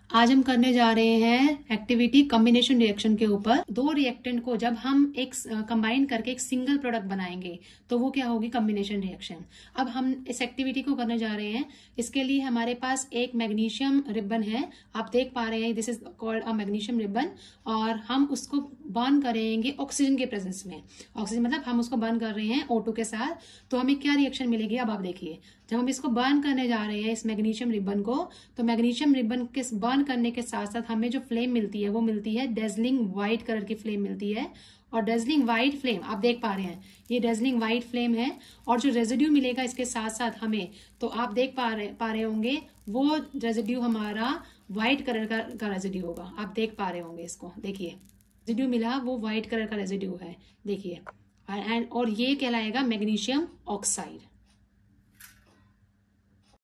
आज हम करने जा रहे हैं एक्टिविटी कॉम्बिनेशन रिएक्शन के ऊपर। दो रिएक्टेंट को जब हम एक कंबाइन करके एक सिंगल प्रोडक्ट बनाएंगे तो वो क्या होगी, कॉम्बिनेशन रिएक्शन। अब हम इस एक्टिविटी को करने जा रहे हैं। इसके लिए हमारे पास एक मैग्नीशियम रिबन है, आप देख पा रहे हैं, this is called a magnesium ribbon. और हम उसको बर्न करेंगे ऑक्सीजन के प्रेजेंस में। ऑक्सीजन मतलब हम उसको बर्न कर रहे हैं O2 के साथ, तो हमें क्या रिएक्शन मिलेगी अब आप देखिए। जब हम इसको बर्न करने जा रहे हैं इस मैग्नीशियम रिबन को, तो मैग्नीशियम रिबन के बर्न करने के साथ साथ हमें जो फ्लेम मिलती है वो मिलती है डेजलिंग व्हाइट कलर की फ्लेम मिलती है। और डेजलिंग व्हाइट फ्लेम आप देख पा रहे हैं, ये डेजलिंग व्हाइट फ्लेम है। और जो रेजिड्यू मिलेगा इसके साथ साथ हमें, तो आप देख पा रहे होंगे वो रेजिड्यू हमारा व्हाइट कलर का रेजिड्यू होगा। आप देख पा रहे होंगे, इसको देखिए, रेजिड्यू मिला वो व्हाइट कलर का रेजिड्यू है, देखिए। और ये कहलाएगा मैग्नीशियम ऑक्साइड।